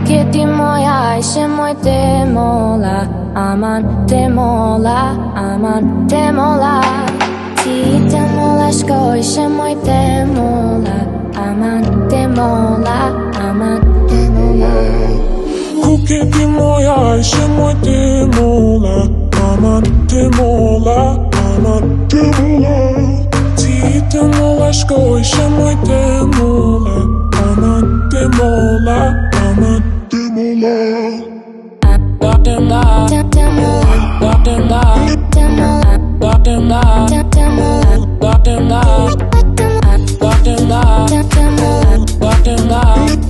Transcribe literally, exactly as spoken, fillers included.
Porque ti moja ishe moj te mola Aman te mola, aman te mola Ti te mola shko ishe moj te mola Aman te mola, aman te mola Porque ti moja ishe moj te mola Aman te mola, aman te mola Ti te mola shko ishe moj te mola Aman te mola, aman te mola Got them da, got them da, got them da, got them da, got them da, got them da, got them da, got them da, got them da.